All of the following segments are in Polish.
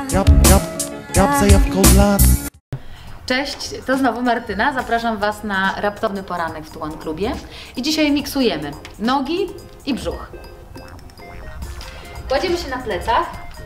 Cześć, to znowu Martyna. Zapraszam Was na raptowny poranek w Tułan Klubie. I dzisiaj miksujemy nogi i brzuch. Kładziemy się na plecach.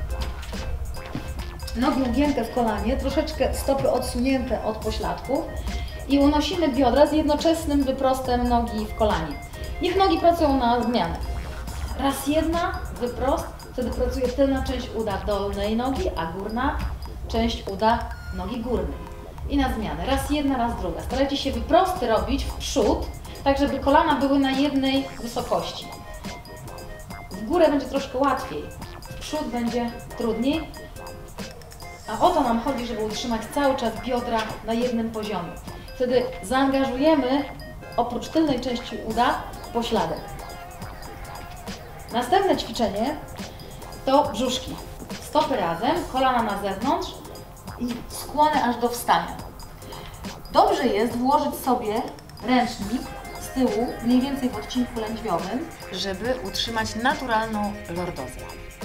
Nogi ugięte w kolanie, troszeczkę stopy odsunięte od pośladków i unosimy biodra z jednoczesnym wyprostem nogi w kolanie. Niech nogi pracują na zmianę. Raz jedna, wyprost, wtedy pracuje tylna część uda dolnej nogi, a górna część uda nogi górnej. I na zmianę. Raz jedna, raz druga. Starajcie się wyprosty robić w przód, tak żeby kolana były na jednej wysokości. W górę będzie troszkę łatwiej, w przód będzie trudniej. A o to nam chodzi, żeby utrzymać cały czas biodra na jednym poziomie. Wtedy zaangażujemy oprócz tylnej części uda pośladek. Następne ćwiczenie to brzuszki. Stopy razem, kolana na zewnątrz i skłony aż do wstania. Dobrze jest włożyć sobie ręcznik z tyłu, mniej więcej w odcinku lędźwiowym, żeby utrzymać naturalną lordozę.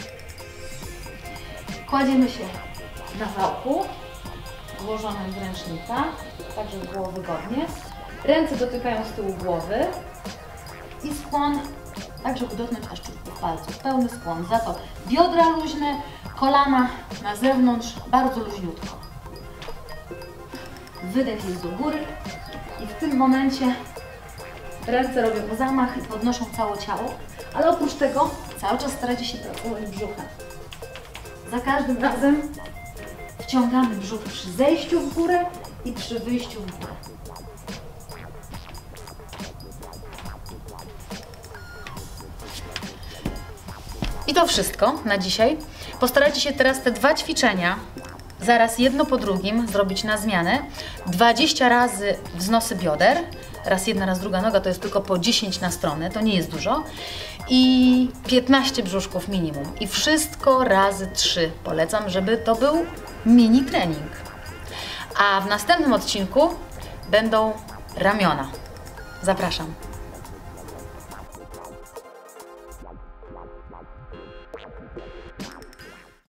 Kładziemy się na wałku, włożonym w ręcznika, tak żeby było wygodnie. Ręce dotykają z tyłu głowy i skłon, tak żeby dotknąć aż czubków palców. Pełny skłon. Za to biodra luźne, kolana na zewnątrz, bardzo luźniutko. Wydech jest do góry i w tym momencie ręce robią zamach i podnoszą całe ciało, ale oprócz tego cały czas starajcie się pracować brzuchem. Za każdym razem wciągamy brzuch przy zejściu w górę i przy wyjściu w górę. I to wszystko na dzisiaj. Postarajcie się teraz te dwa ćwiczenia, zaraz jedno po drugim, zrobić na zmianę. 20 razy wznosy bioder, raz jedna, raz druga noga, to jest tylko po 10 na stronę, to nie jest dużo. I 15 brzuszków minimum. I wszystko razy 3. Polecam, żeby to był mini trening. A w następnym odcinku będą ramiona. Zapraszam.